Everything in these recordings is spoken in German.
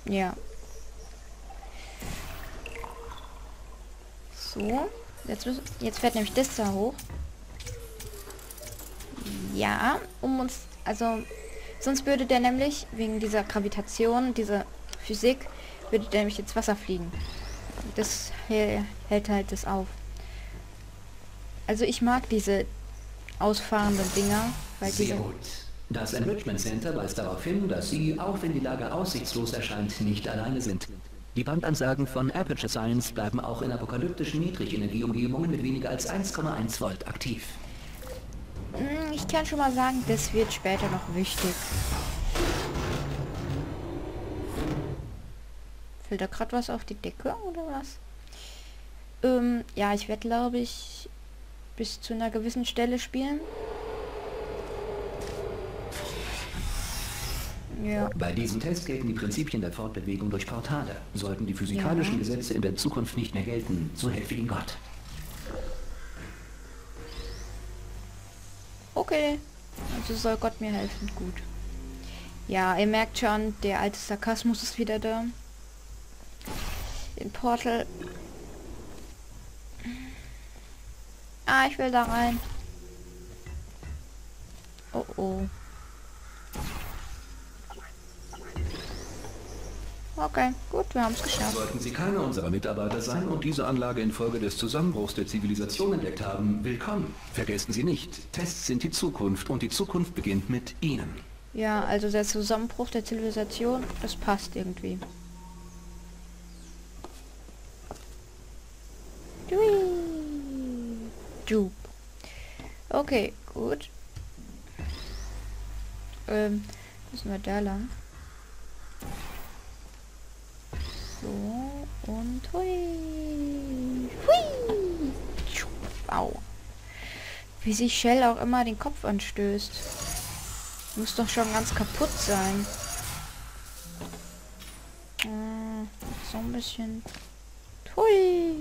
Ja. So. Jetzt fährt nämlich das da hoch. Ja, um uns... Also, sonst würde der nämlich, wegen dieser Gravitation, dieser Physik, würde der nämlich ins Wasser fliegen. Das hält halt das auf. Also ich mag diese ausfahrenden Dinger, weil Sehr diese... gut. Das Enrichment Center weist darauf hin, dass Sie, auch wenn die Lage aussichtslos erscheint, nicht alleine sind. Die Bandansagen von Aperture Science bleiben auch in apokalyptischen Niedrigenergieumgebungen mit weniger als 1,1 Volt aktiv. Ich kann schon mal sagen, das wird später noch wichtig. Fällt da gerade was auf die Decke oder was? Ja, ich werde, glaube ich, bis zu einer gewissen Stelle spielen. Ja. Bei diesem Test gelten die Prinzipien der Fortbewegung durch Portale. Sollten die physikalischen Gesetze in der Zukunft nicht mehr gelten, so helfe Ihnen Gott. Okay. Also soll Gott mir helfen. Gut. Ja, ihr merkt schon, der alte Sarkasmus ist wieder da. In Portal. Ah, ich will da rein. Oh oh. Okay, gut, wir haben es geschafft. Sollten Sie keiner unserer Mitarbeiter sein und diese Anlage infolge des Zusammenbruchs der Zivilisation entdeckt haben, willkommen. Vergessen Sie nicht, Tests sind die Zukunft und die Zukunft beginnt mit Ihnen. Ja, also der Zusammenbruch der Zivilisation, das passt irgendwie. Jup. Okay, gut. Müssen wir da lang. So, und hui. Hui. Au. Wie sich Shell auch immer den Kopf anstößt. Muss doch schon ganz kaputt sein. So ein bisschen. Hui.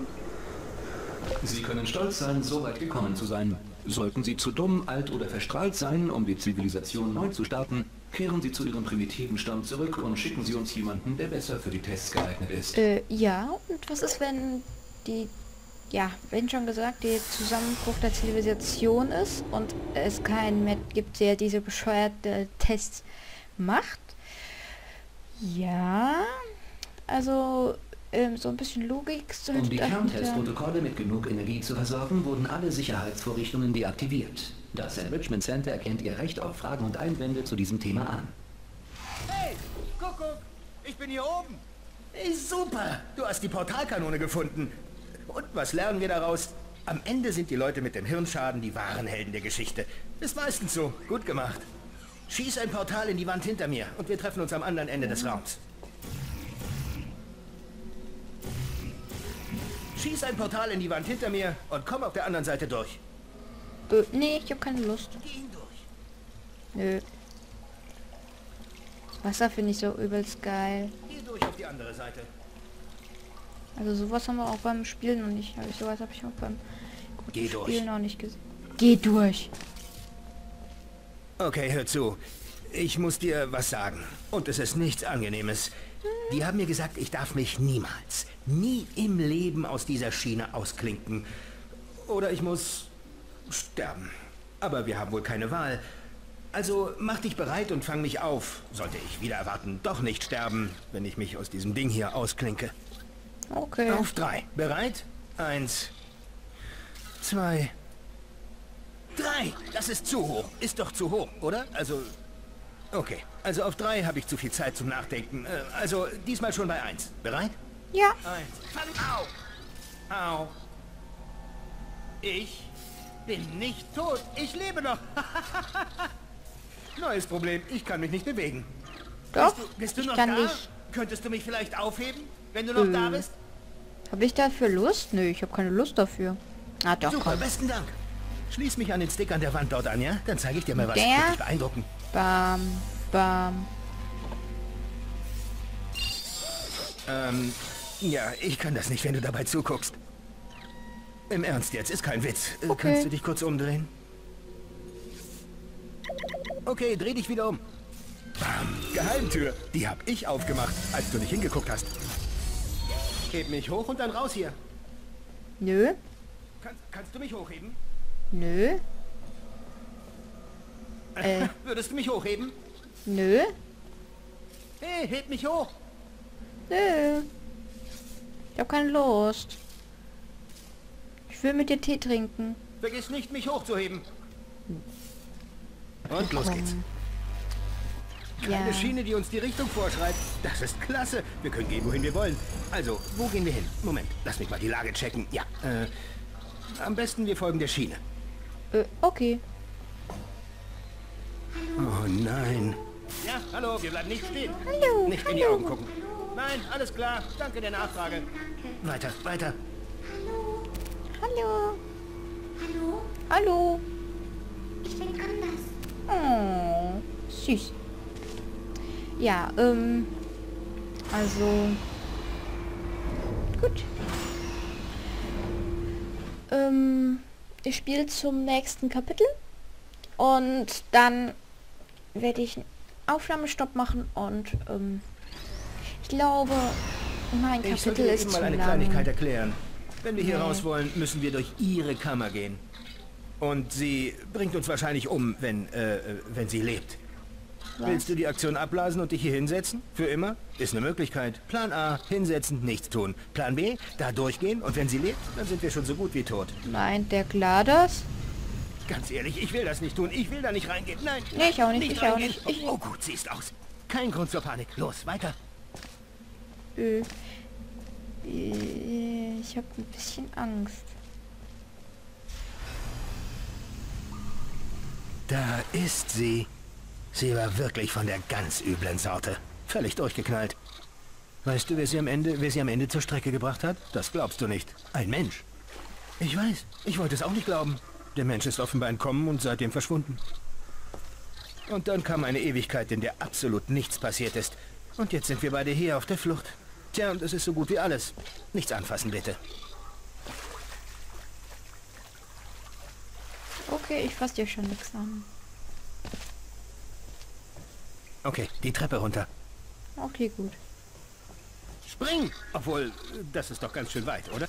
Sie können stolz sein, so weit gekommen zu sein. Sollten Sie zu dumm, alt oder verstrahlt sein, um die Zivilisation neu zu starten, kehren Sie zu Ihrem primitiven Stamm zurück und schicken Sie uns jemanden, der besser für die Tests geeignet ist. Ja, und was ist, wenn die, ja, wenn schon gesagt, der Zusammenbruch der Zivilisation ist und es keinen mehr gibt, der diese bescheuerte Tests macht? Ja, also so ein bisschen Logik sollte Um die dahinter- Kerntestprotokolle mit genug Energie zu versorgen, wurden alle Sicherheitsvorrichtungen deaktiviert. Das Enrichment Center erkennt Ihr Recht auf Fragen und Einwände zu diesem Thema an. Hey, Kuckuck, ich bin hier oben. Hey, super, du hast die Portalkanone gefunden. Und was lernen wir daraus? Am Ende sind die Leute mit dem Hirnschaden die wahren Helden der Geschichte. Ist meistens so. Gut gemacht. Schieß ein Portal in die Wand hinter mir und wir treffen uns am anderen Ende des Raums. Schieß ein Portal in die Wand hinter mir und komm auf der anderen Seite durch. nee, ich habe keine Lust. Geh ihn durch. Nö. Das Wasser finde ich so übelst geil. Geh durch auf die andere Seite. Also sowas haben wir auch beim Spielen noch nicht. Sowas habe ich auch beim Geh durch. Spielen noch nicht gesehen. Geh durch. Okay, hör zu. Ich muss dir was sagen. Und es ist nichts Angenehmes. Die haben mir gesagt, ich darf mich niemals, nie im Leben aus dieser Schiene ausklinken. Oder ich muss sterben. Aber wir haben wohl keine Wahl. Also mach dich bereit und fang mich auf. Sollte ich wieder erwarten, doch nicht sterben, wenn ich mich aus diesem Ding hier ausklinke. Okay. Auf 3. Bereit? 1, 2, 3. Das ist zu hoch. Ist doch zu hoch, oder? Also... Okay. Also auf 3 habe ich zu viel Zeit zum Nachdenken. Also diesmal schon bei 1. Bereit? Ja. 1. Fang au! Au. Ich bin nicht tot. Ich lebe noch. Neues Problem. Ich kann mich nicht bewegen. Doch. Bist du ich noch kann da? nicht. Könntest du mich vielleicht aufheben, wenn du noch da bist? Habe ich dafür Lust? Nö, ich habe keine Lust dafür. Ah doch, Super, komm. besten Dank. Schließ mich an den Stick an der Wand dort an, ja? Dann zeige ich dir mal was. Der? Wird dich beeindrucken. Bam, bam. Ja, ich kann das nicht, wenn du dabei zuguckst. Im Ernst jetzt, ist kein Witz. Okay. Kannst du dich kurz umdrehen? Okay, dreh dich wieder um. Bam, Geheimtür. Die hab ich aufgemacht, als du nicht hingeguckt hast. Heb mich hoch und dann raus hier. Nö. Kannst du mich hochheben? Nö. Würdest du mich hochheben? Nö. Hey, heb mich hoch. Nö. Ich hab keine Lust. Ich will mit dir Tee trinken. Vergiss nicht, mich hochzuheben. Und los geht's. Keine Ja. Schiene, die uns die Richtung vorschreibt. Das ist klasse. Wir können gehen, wohin wir wollen. Also, wo gehen wir hin? Moment, lass mich mal die Lage checken. Ja, am besten wir folgen der Schiene. Okay. Oh nein. Ja, hallo, wir bleiben nicht stehen. Hallo. Nicht in die Augen gucken. Nein, alles klar. Danke der Nachfrage. Weiter, weiter. Hallo. Hallo? Hallo. Ich bin anders. Oh, süß. Ja, also... Gut. Ich spiele zum nächsten Kapitel. Und dann werde ich einen Aufnahmestopp machen und, ich glaube, mein Ich sollte Kapitel dir ist eben zu mal eine lang. Kleinigkeit erklären. Wenn wir hier Nee. raus wollen, müssen wir durch ihre Kammer gehen. Und sie bringt uns wahrscheinlich um, wenn sie lebt. Was? Willst du die Aktion abblasen und dich hier hinsetzen? Für immer? Ist eine Möglichkeit. Plan A, hinsetzen, nichts tun. Plan B, da durchgehen und wenn sie lebt, dann sind wir schon so gut wie tot. Nein, der Gladys? Ganz ehrlich, ich will das nicht tun. Ich will da nicht reingehen. Nein. Nee, ich auch nicht, ich auch reingehen. nicht. Oh gut, siehst aus. Kein Grund zur Panik. Los, weiter. Ich habe ein bisschen Angst. Da ist sie. Sie war wirklich von der ganz üblen Sorte. Völlig durchgeknallt. Weißt du, wer sie am Ende zur Strecke gebracht hat? Das glaubst du nicht. Ein Mensch. Ich weiß. Ich wollte es auch nicht glauben. Der Mensch ist offenbar entkommen und seitdem verschwunden. Und dann kam eine Ewigkeit, in der absolut nichts passiert ist. Und jetzt sind wir beide hier auf der Flucht. Tja, und es ist so gut wie alles. Nichts anfassen, bitte. Okay, ich fasse dir schon nichts an. Okay, die Treppe runter. Okay, gut. Spring! Obwohl, das ist doch ganz schön weit, oder?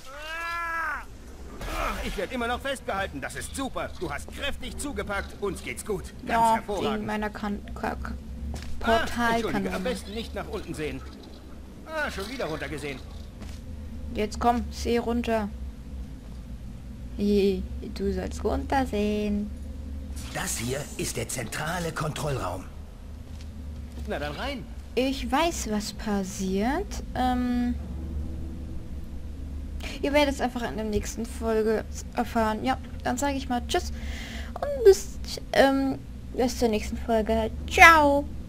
Ich werde immer noch festgehalten. Das ist super. Du hast kräftig zugepackt. Uns geht's gut. Ganz Ja, wegen hervorragend. meiner Entschuldige, am Portalkanone. besten nicht nach unten sehen. Schon wieder runtergesehen. Jetzt komm, seh runter. Du sollst runtersehen. Das hier ist der zentrale Kontrollraum. Na dann rein. Ich weiß, was passiert. Ihr werdet es einfach in der nächsten Folge erfahren. Ja, dann sage ich mal Tschüss und bis zur nächsten Folge. Ciao.